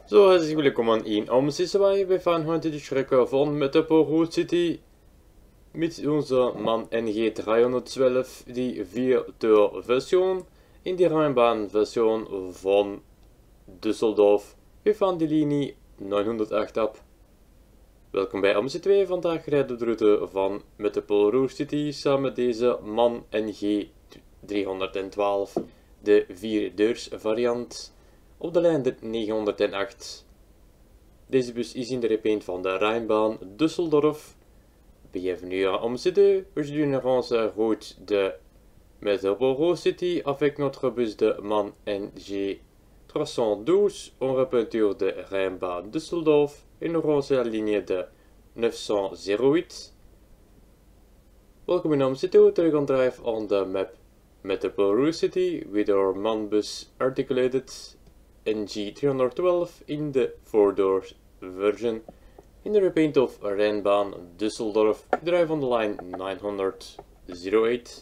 So, herzlich willkommen in OMSI 2. Wir fahren heute die Strecke von Metaporo City mit unserem MAN NG 312, die 4-Deur-Version, in die Rheinbahn-Version von Düsseldorf. Wir fahren die Linie 908 ab. Welkom bij OMSI 2. Vandaag rijden we de route van Metaporo City samen met deze MAN NG 312, de 4-deurs variant. Op de lijn de 908. Deze bus is in de repaint van de Rheinbahn Düsseldorf. Bienvenue à OMSI 2. Aujourd'hui nous avons en route de Metaporo City avec notre bus de MAN NG 312 en repeinture de Rheinbahn Düsseldorf et nous avons la ligne de 908. Welcome in OMSI 2 to the drive on the map Metaporo City with our MAN bus articulated NG 312 in the 4-door version in the repaint of Rheinbahn Düsseldorf. Drive on the line 908.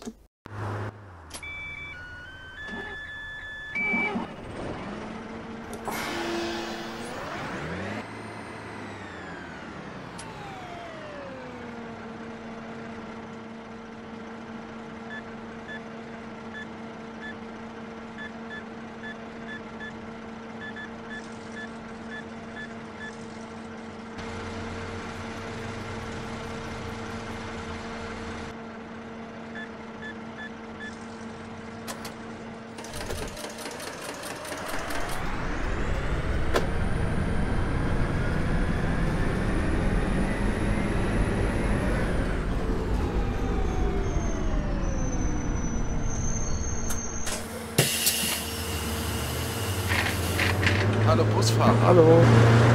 Hallo Busfahrer. Hallo.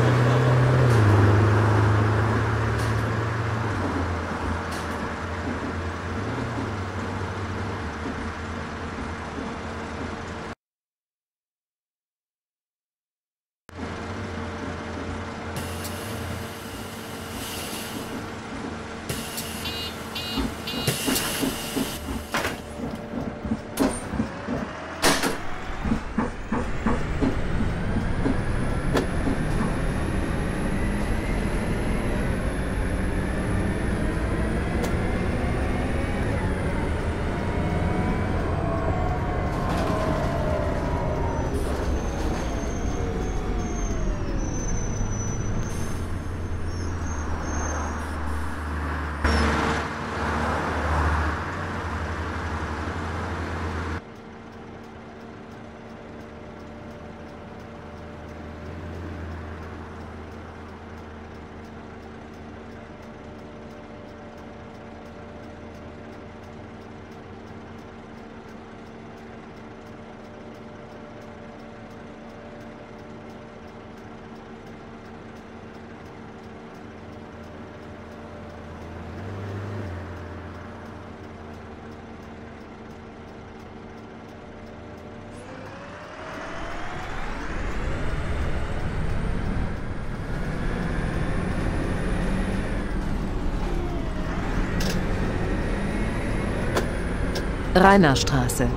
Rainerstraße.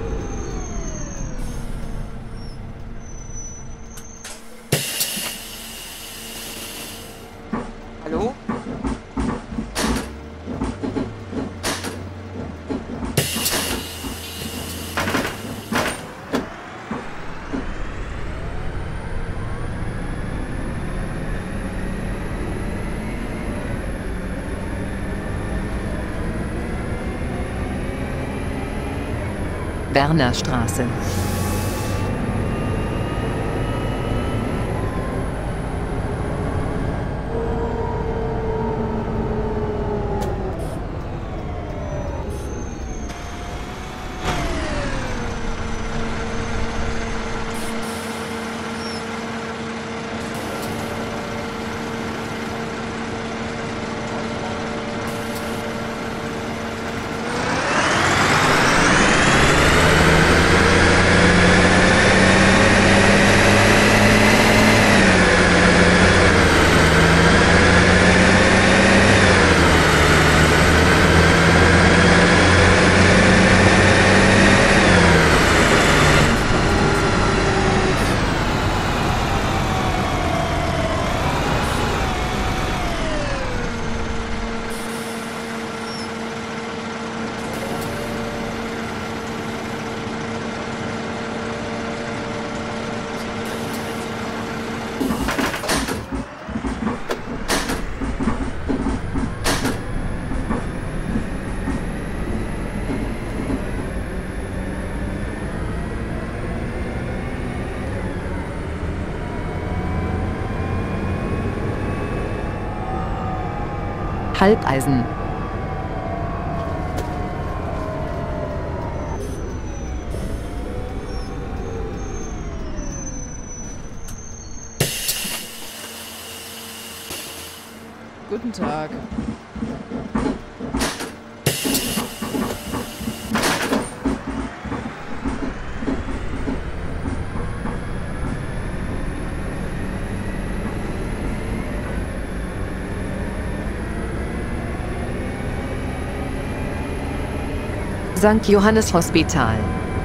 Hallo? Wernerstraße. Halbeisen. Guten Tag. St. Johannes Hospital.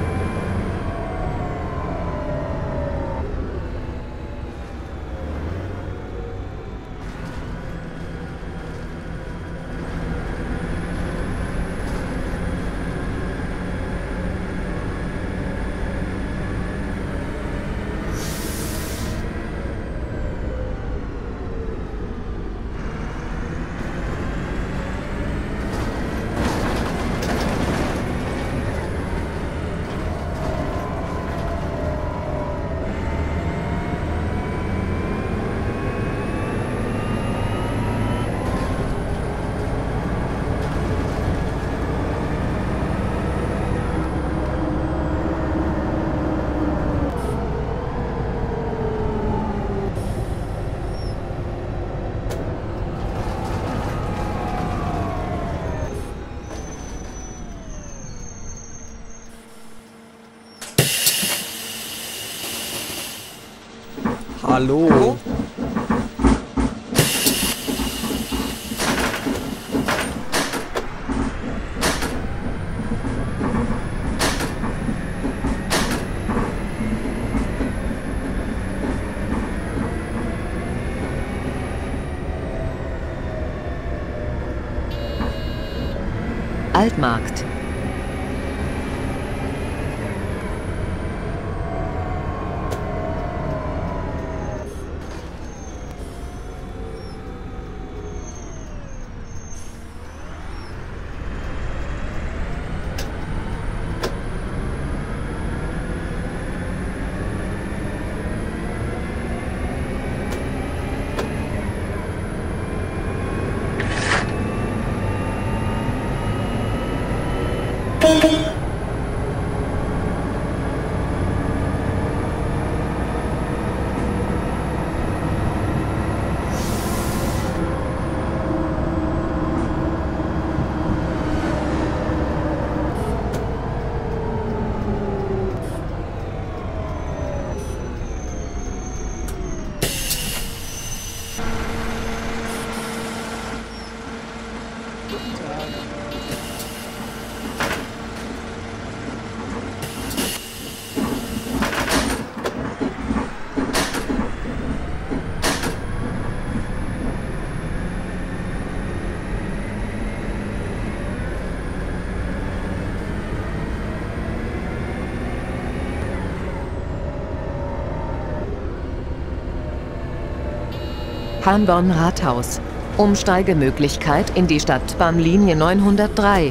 Hallo. Altmarkt. Hamborn Rathaus. Umsteigemöglichkeit in die Stadtbahnlinie 903.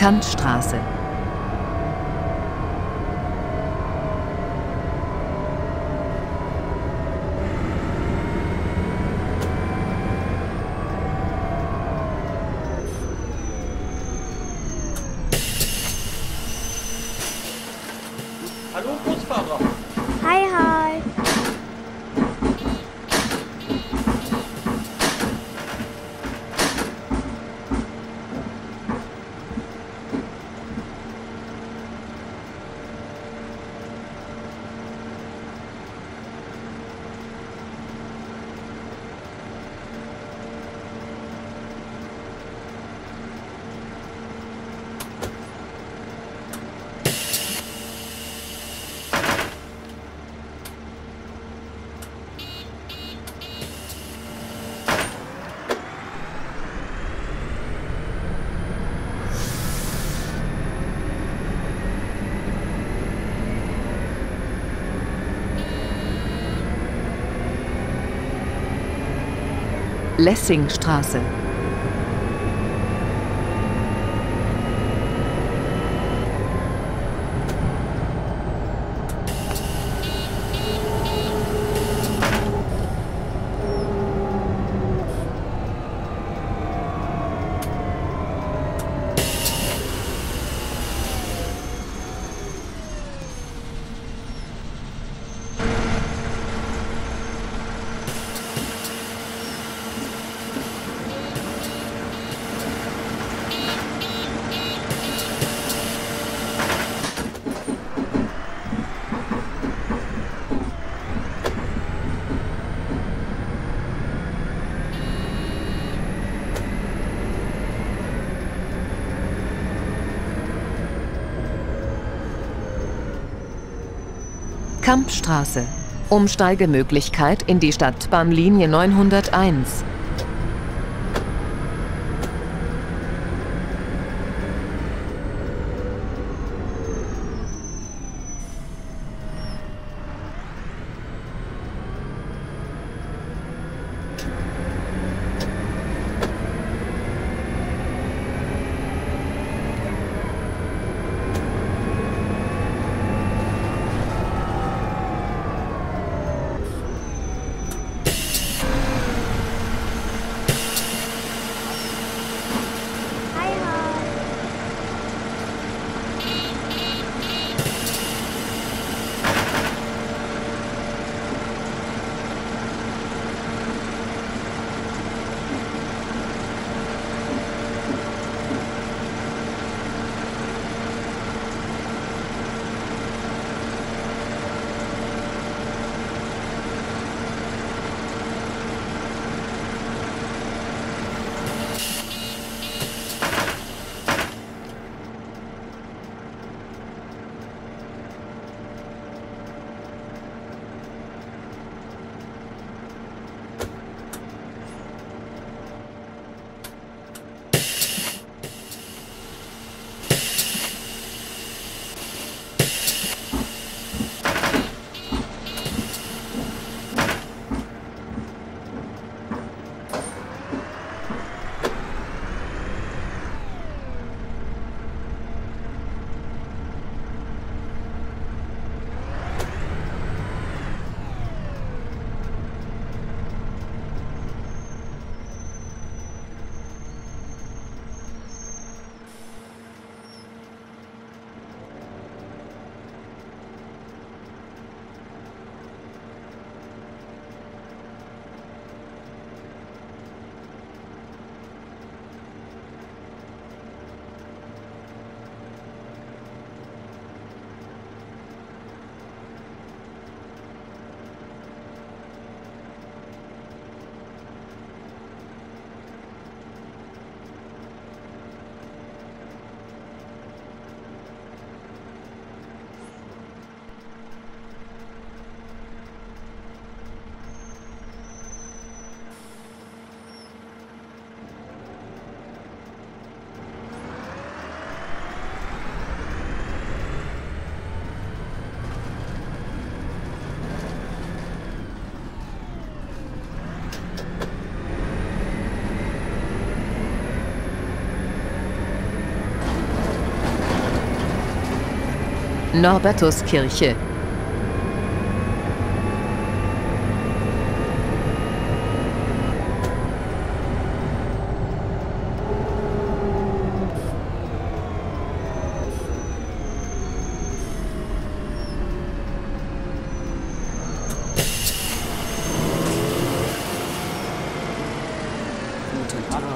Kantstraße. Hallo Busfahrer. Hi, hi. Lessingstraße. Kampstraße. Umsteigemöglichkeit in die Stadtbahnlinie 901. Norbertuskirche. Guten Tag.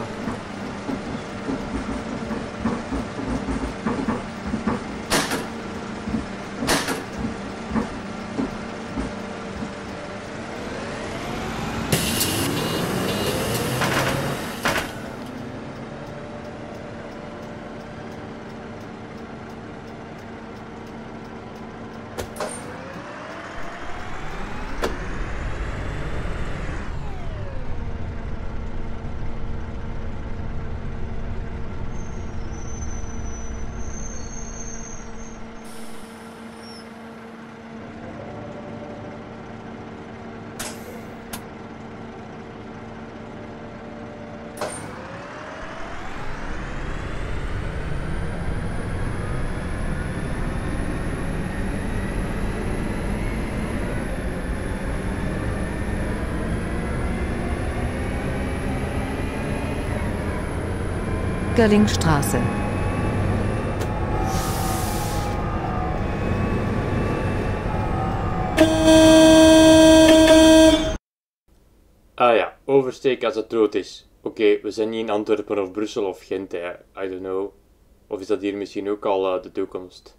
Görlingstraße. Ah ja, oversteken als het rood is. Oké, we zijn niet in Antwerpen of Brussel of Gent, hè. I don't know. Of is dat hier misschien ook al de toekomst?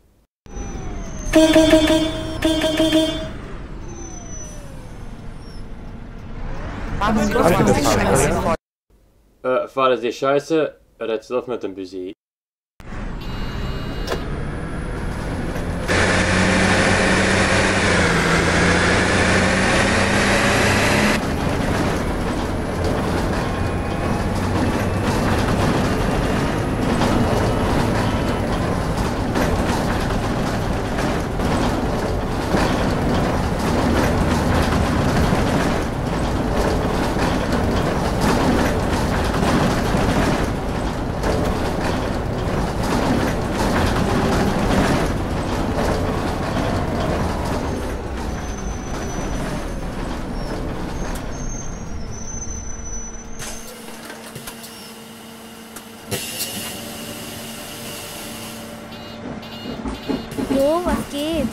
Fahr ist die Scheiße, red zelf met een busje. Jo, was geht?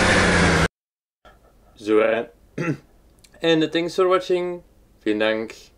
Zo, en thanks for watching. Vielen Dank.